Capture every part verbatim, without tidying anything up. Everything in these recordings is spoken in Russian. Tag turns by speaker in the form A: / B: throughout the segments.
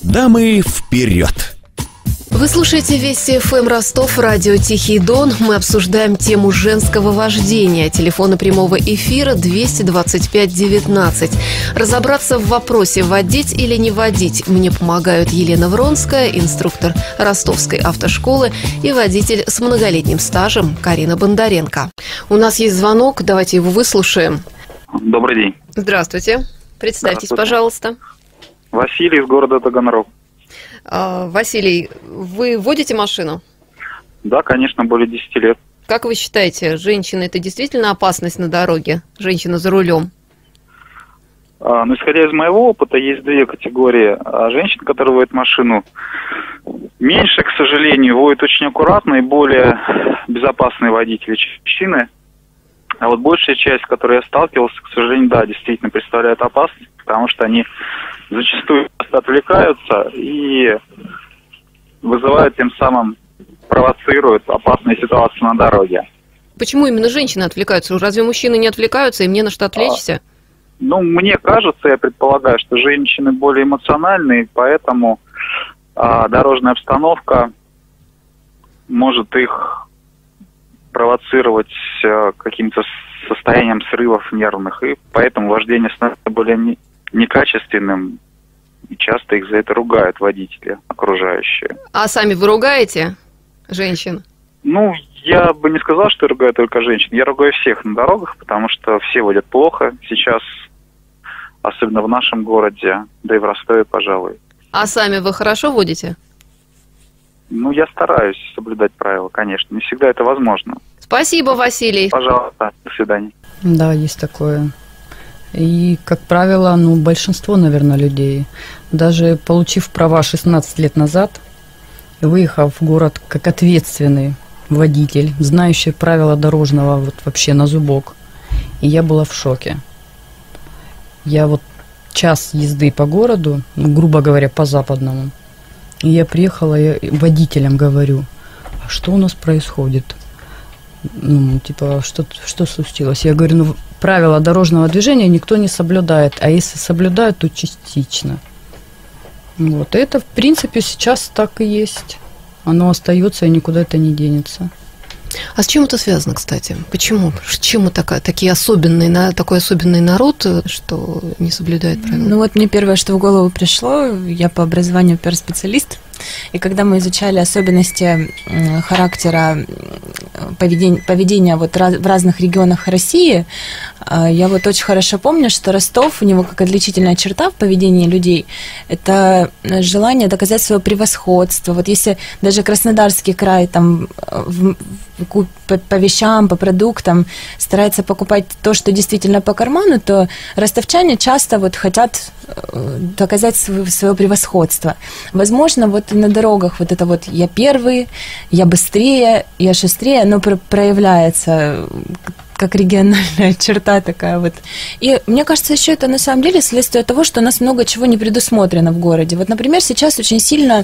A: Дамы, вперед!
B: Вы слушаете Вести эф эм Ростов, радио «Тихий Дон». Мы обсуждаем тему женского вождения. Телефоны прямого эфира двести двадцать пять девятнадцать. Разобраться в вопросе, водить или не водить, мне помогают Елена Вронская, инструктор Ростовской автошколы, и водитель с многолетним стажем Карина Бондаренко. У нас есть звонок, давайте его выслушаем.
C: Добрый день.
B: Здравствуйте. Представьтесь,
C: Здравствуйте.
B: пожалуйста.
C: Василий из города Таганрог.
B: А, Василий, вы водите машину?
C: Да, конечно, более десяти лет.
B: Как вы считаете, женщина – это действительно опасность на дороге? Женщина за рулем?
C: А, ну, исходя из моего опыта, есть две категории. А женщин, которые водят машину, меньше, к сожалению, водят очень аккуратно и более безопасные водители, чем мужчины. А вот большая часть, с которой я сталкивался, к сожалению, да, действительно представляет опасность, потому что они зачастую просто отвлекаются и вызывают тем самым, провоцируют опасные ситуации на дороге.
B: Почему именно женщины отвлекаются? Разве мужчины не отвлекаются, им не на что отвлечься?
C: А, ну, мне кажется, я предполагаю, что женщины более эмоциональные, поэтому а, дорожная обстановка может их провоцировать а, каким-то состоянием срывов нервных, и поэтому вождение становится более не, некачественным, и часто их за это ругают водители окружающие.
B: А сами вы ругаете женщин?
C: Ну, я бы не сказал, что я ругаю только женщин. Я ругаю всех на дорогах, потому что все водят плохо сейчас, особенно в нашем городе, да и в Ростове, пожалуй.
B: А сами вы хорошо водите?
C: Ну, я стараюсь соблюдать правила, конечно. Не всегда это возможно.
B: Спасибо, Василий.
C: Пожалуйста, до свидания.
D: Да, есть такое. И, как правило, ну, большинство, наверное, людей, даже получив права шестнадцать лет назад, выехав в город как ответственный водитель, знающий правила дорожного вот вообще на зубок, и я была в шоке. Я вот час езды по городу, ну, грубо говоря, по западному, и я приехала, я водителям говорю, а что у нас происходит? Ну, типа, что, что случилось? Я говорю, ну, правила дорожного движения никто не соблюдает, а если соблюдают, то частично. Вот, это, в принципе, сейчас так и есть. Оно остается, и никуда это не денется.
B: А с чем это связано, кстати? Почему? Чем такая, такие особенные, такой особенный народ, что не соблюдает правила?
E: Ну вот мне первое, что в голову пришло, я по образованию пиар-специалист, и когда мы изучали особенности характера поведения, поведения вот в разных регионах России, я вот очень хорошо помню, что Ростов, у него как отличительная черта в поведении людей, это желание доказать свое превосходство. Вот если даже Краснодарский край там в, по, по вещам, по продуктам старается покупать то, что действительно по карману, то ростовчане часто вот хотят доказать свое, свое превосходство. Возможно, вот на дорогах вот это вот «я первый», «я быстрее», «я шустрее», оно проявляется как региональная черта такая вот. И мне кажется, еще это на самом деле следствие того, что у нас много чего не предусмотрено в городе. Вот, например, сейчас очень сильно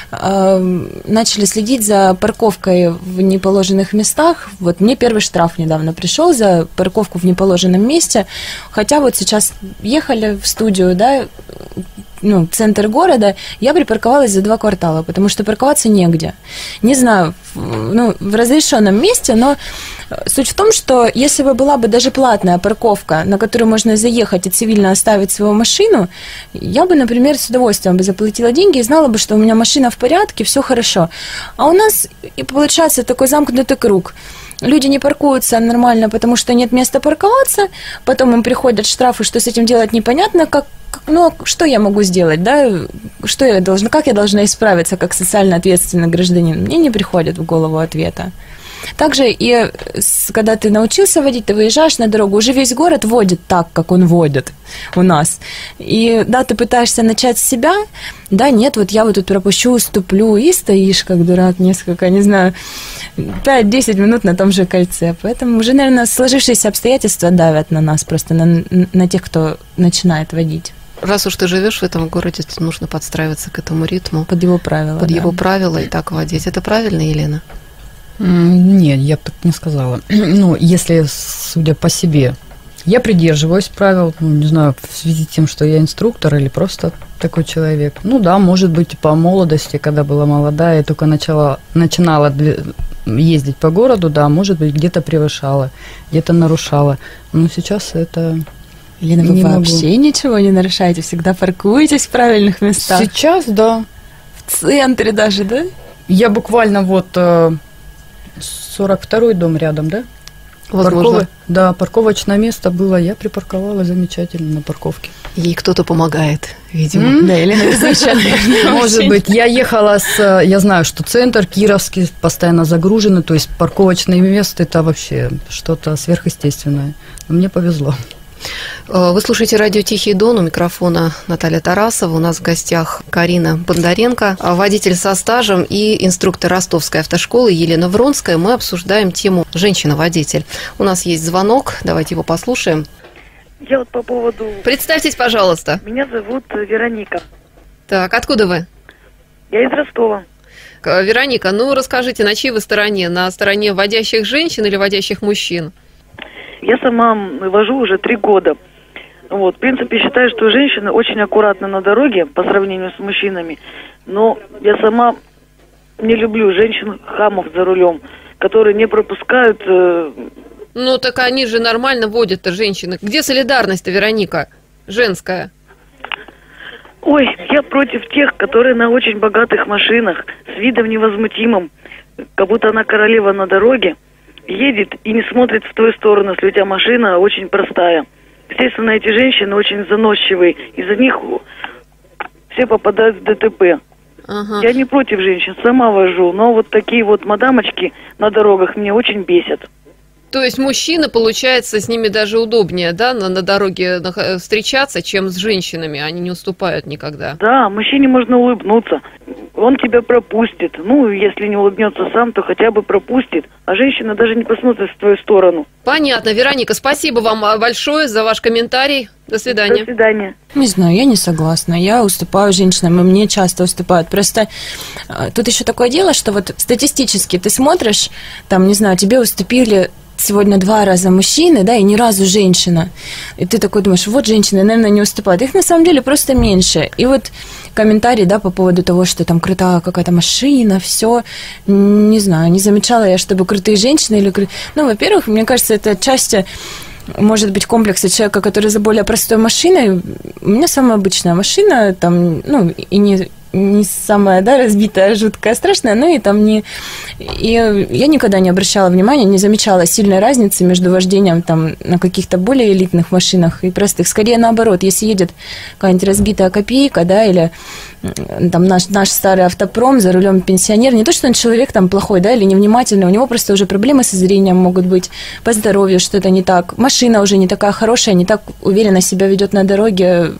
E: э, начали следить за парковкой в неположенных местах. Вот мне первый штраф недавно пришел за парковку в неположенном месте, хотя вот сейчас ехали в студию, да, ну, центр города, я припарковалась за два квартала, потому что парковаться негде. Не знаю, в, ну, в разрешенном месте, но суть в том, что если бы была бы даже платная парковка, на которую можно заехать и цивильно оставить свою машину, я бы, например, с удовольствием бы заплатила деньги и знала бы, что у меня машина в порядке, все хорошо. А у нас и получается такой замкнутый круг. Люди не паркуются нормально, потому что нет места парковаться, потом им приходят штрафы, что с этим делать непонятно, как, ну, что я могу сделать, да, что я должна, как я должна исправиться как социально ответственный гражданин, мне не приходит в голову ответа. Также и когда ты научился водить, ты выезжаешь на дорогу, уже весь город водит так, как он водит у нас. И да, ты пытаешься начать с себя, да, нет, вот я вот тут пропущу, уступлю, и стоишь как дурак несколько, не знаю, пять-десять минут на том же кольце. Поэтому уже, наверное, сложившиеся обстоятельства давят на нас, просто на, на тех, кто начинает водить.
B: Раз уж ты живешь в этом городе, то нужно подстраиваться к этому ритму.
E: Под его правила.
B: Под
E: да.
B: его правила и так водить. Это правильно, Елена?
D: Нет, я бы так не сказала. Ну, если, судя по себе, Я придерживаюсь правил, ну, не знаю, в связи с тем, что я инструктор или просто такой человек. Ну да, может быть, по молодости, когда была молодая, я только начала, начинала ездить по городу, да, может быть, где-то превышала, где-то нарушала. Но сейчас это...
E: Елена, вы
D: не
E: вообще
D: могу.
E: Ничего не нарушаете? Всегда паркуетесь в правильных местах?
D: Сейчас, да.
E: В центре даже, да?
D: Я буквально вот сорок второй дом рядом, да?
B: Возможно.
D: Парково... Да, парковочное место было, я припарковала замечательно на парковке.
B: Ей кто-то помогает, видимо.
D: М?
E: Да, Елена, замечательно.
D: Может быть, я ехала с... Я знаю, что центр Кировский постоянно загруженный, то есть парковочное место – это вообще что-то сверхъестественное. Но мне повезло.
B: Вы слушаете радио «Тихий Дон», у микрофона Наталья Тарасова. У нас в гостях Карина Бондаренко, водитель со стажем, и инструктор Ростовской автошколы Елена Вронская. Мы обсуждаем тему «Женщина-водитель». У нас есть звонок, давайте его послушаем.
F: Я вот по поводу...
B: Представьтесь, пожалуйста.
F: Меня зовут Вероника.
B: Так, откуда вы?
F: Я из Ростова.
B: Вероника, ну расскажите, на чьей вы стороне? На стороне водящих женщин или водящих мужчин?
F: Я сама вожу уже три года. Вот, в принципе, считаю, что женщины очень аккуратны на дороге по сравнению с мужчинами. Но я сама не люблю женщин-хамов за рулем, которые не пропускают... Э...
B: Ну, так они же нормально водят-то, женщины. Где солидарность-то, Вероника? Женская.
F: Ой, я против тех, которые на очень богатых машинах, с видом невозмутимым, как будто она королева на дороге, едет и не смотрит в твою сторону, если у тебя машина очень простая. Естественно, эти женщины очень заносчивые, из-за них все попадают в ДТП.
B: Ага.
F: Я не против женщин, сама вожу, но вот такие вот мадамочки на дорогах меня очень бесят.
B: То есть мужчины, получается, с ними даже удобнее, да, на, на дороге встречаться, чем с женщинами, они не уступают никогда.
F: Да, мужчине можно улыбнуться, он тебя пропустит, ну, если не улыбнется сам, то хотя бы пропустит, а женщина даже не посмотрит в твою сторону.
B: Понятно, Вероника, спасибо вам большое за ваш комментарий, до свидания.
F: До свидания.
E: Не знаю, я не согласна. Я уступаю женщинам, и мне часто уступают. Просто тут еще такое дело, что вот статистически ты смотришь, там, не знаю, тебе уступили сегодня два раза мужчины, да, и ни разу женщина. И ты такой думаешь, вот женщины, наверное, не уступают. Их на самом деле просто меньше. И вот комментарий, да, по поводу того, что там крутая какая-то машина, все, не знаю, не замечала я, чтобы крутые женщины или... Ну, во-первых, мне кажется, это отчасти... Может быть, комплексы человека, который за более простой машиной. У меня самая обычная машина, там, ну, и не, не самая, да, разбитая, жуткая, страшная, но и там не... И я никогда не обращала внимания, не замечала сильной разницы между вождением там на каких-то более элитных машинах и простых. Скорее наоборот, если едет какая-нибудь разбитая копейка, да, или там наш, наш старый автопром, за рулем пенсионер, не то, что он человек там плохой, да, или невнимательный, у него просто уже проблемы со зрением могут быть, по здоровью что-то не так, машина уже не такая хорошая, не так уверенно себя ведет на дороге,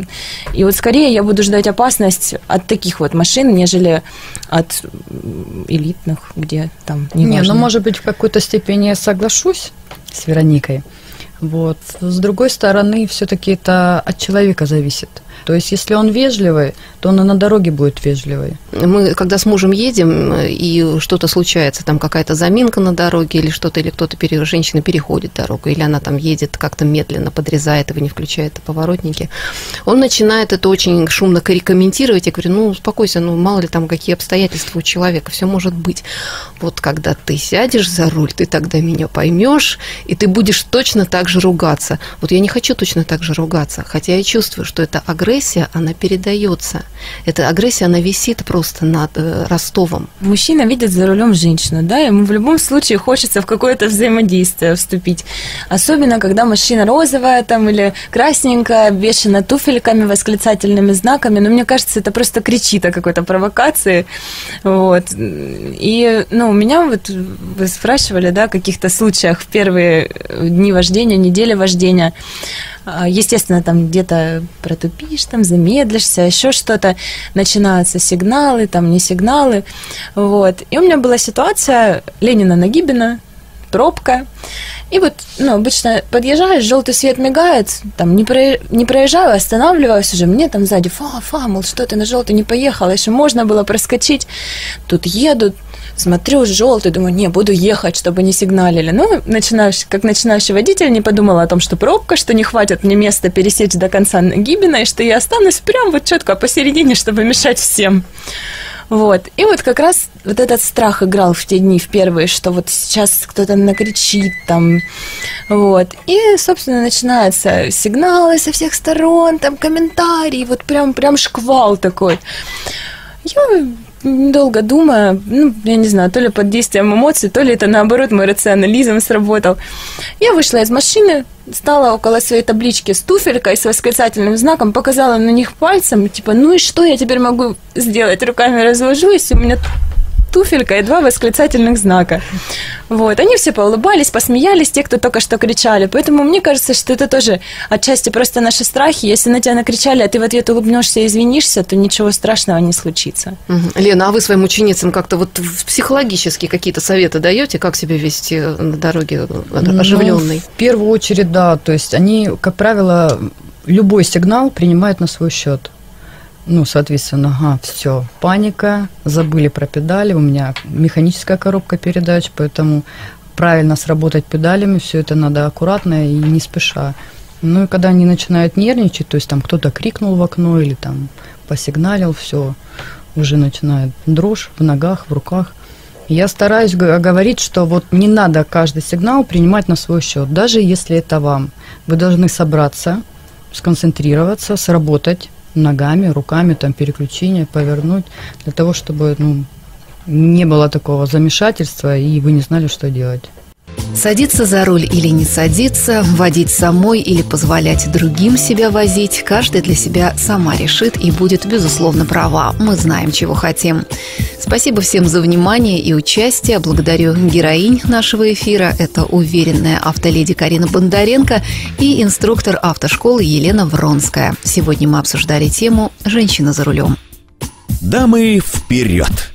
E: и вот скорее я буду ждать опасность от таких вот машин, нежели от элитных, где там не
D: Не,
E: важно.
D: ну, может быть, в какой-то степени я соглашусь с Вероникой. Вот. С другой стороны, все-таки это от человека зависит. То есть, если он вежливый, то он и на дороге будет вежливый.
B: Мы, когда с мужем едем, и что-то случается, там какая-то заминка на дороге, или что-то, или кто-то, пере... женщина переходит дорогу, или она там едет как-то медленно, подрезает его, не включает поворотники, он начинает это очень шумно комментировать. Я говорю, ну, успокойся, ну, мало ли там какие обстоятельства у человека, все может быть. Вот когда ты сядешь за руль, ты тогда меня поймешь, и ты будешь точно так же ругаться. Вот я не хочу точно так же ругаться, хотя я чувствую, что это агрессия, она передается. Эта агрессия, она висит просто над э, Ростовом.
E: Мужчина видит за рулем женщину, да, ему в любом случае хочется в какое-то взаимодействие вступить. Особенно, когда машина розовая там или красненькая, обвешана туфельками, восклицательными знаками. Но мне кажется, это просто кричит о какой-то провокации. Вот. И, ну, у меня вот, вы спрашивали, да, о каких-то случаях в первые дни вождения, недели вождения. Естественно, там где-то протупишь, там замедлишься, еще что-то, начинаются сигналы, там не сигналы, вот. И у меня была ситуация Ленина-Нагибина, пробка, и вот, ну, обычно подъезжаешь, желтый свет мигает, там, не, про, не проезжаю, останавливаюсь уже, мне там сзади, фа, фа, мол, что ты на желтый не поехала, еще можно было проскочить, тут едут, Смотрю, желтый, думаю, не, буду ехать, чтобы не сигналили. Ну, начинающий, как начинающий водитель, не подумала о том, что пробка, что не хватит мне места пересечь до конца Нагибина, и что я останусь прям вот четко посередине, чтобы мешать всем. Вот. И вот как раз вот этот страх играл в те дни, в первые, что вот сейчас кто-то накричит там, вот. И, собственно, начинаются сигналы со всех сторон, там комментарии, вот прям, прям шквал такой. Я, недолго думая, ну, я не знаю, то ли под действием эмоций, то ли это, наоборот, мой рационализм сработал. Я вышла из машины, стала около своей таблички с туфелькой, с восклицательным знаком, показала на них пальцем, типа, ну и что я теперь могу сделать? Руками разложусь, у меня туфелька и два восклицательных знака. Вот. Они все поулыбались, посмеялись, те, кто только что кричали. Поэтому мне кажется, что это тоже отчасти просто наши страхи. Если на тебя накричали, а ты в ответ улыбнешься и извинишься, то ничего страшного не случится. Угу.
B: Лена, а вы своим ученицам как-то вот психологически какие-то советы даете, как себя вести на дороге оживленной?
D: Ну, в первую очередь, да. То есть они, как правило, любой сигнал принимают на свой счет. Ну, соответственно, ага, все, паника, забыли про педали, у меня механическая коробка передач, поэтому правильно сработать педалями, все это надо аккуратно и не спеша. Ну, и когда они начинают нервничать, то есть там кто-то крикнул в окно или там посигналил, все, уже начинает дрожь в ногах, в руках. Я стараюсь говорить, что вот не надо каждый сигнал принимать на свой счет, даже если это вам. Вы должны собраться, сконцентрироваться, сработать ногами, руками, там, переключение, повернуть, для того, чтобы, ну, не было такого замешательства, и вы не знали, что делать.
B: Садиться за руль или не садиться, водить самой или позволять другим себя возить, каждый для себя сама решит и будет, безусловно, права. Мы знаем, чего хотим. Спасибо всем за внимание и участие. Благодарю героинь нашего эфира. Это уверенная автоледи Карина Бондаренко и инструктор автошколы Елена Вронская. Сегодня мы обсуждали тему «Женщина за рулем».
A: Дамы, вперед!